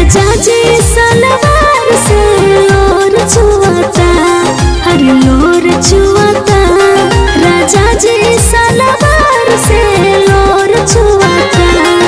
राजा जी सलवार से लोर छुआता, हर लोर छुआता। राजा जी सलवार से लोर छुआता।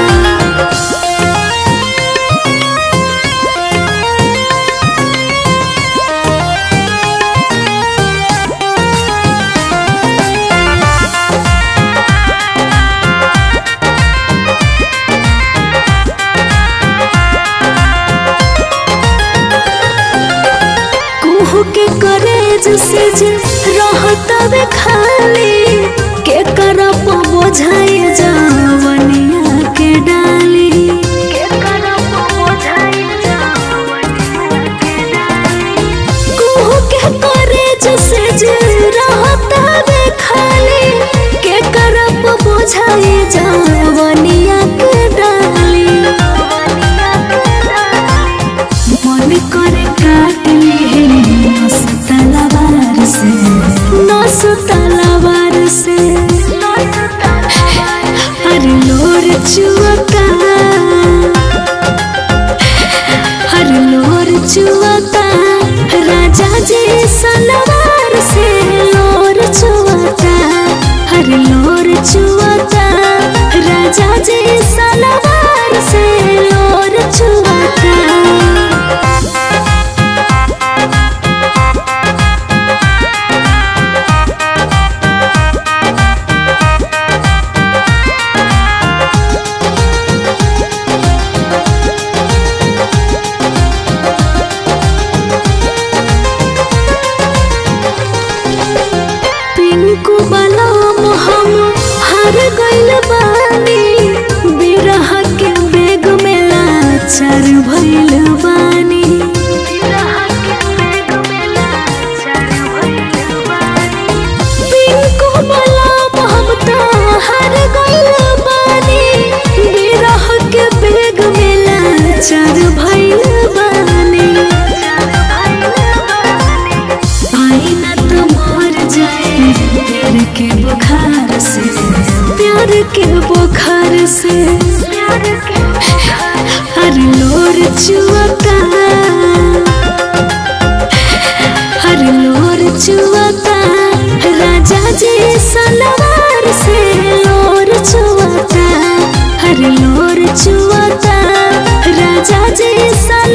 के करेज से रहता वे खाली के करप बोझाई जवनिया के डाली, के करप बोझाई जवनिया के डाली। कुहू के करेज से रहता वे खाली के करप बोझाई जवनिया के डाली। मन करे काट ली तलवार से, नस तलवार से। हर लोर छुआता, हर लोर छुआता। राजा जी सलवार से लोर छुआता, हर लोर छुआता। राजा जी सलवार से लोर छुआता। पिंकू बलम हम हार गइल बानी, बिरह के बेग में लाचार भइल बानी। पिंकू बलम हम तो हार गइल बानी, बिरह के बेग में लाचार भइल बानी। आईना तो मर जाए प्यार के बुखार से, प्यार के बुखार से। हर लोर छुआता, हर लोर छुआता। राजा जी सलवार से लोर छुआता, हर लोर छुआता। राजा जी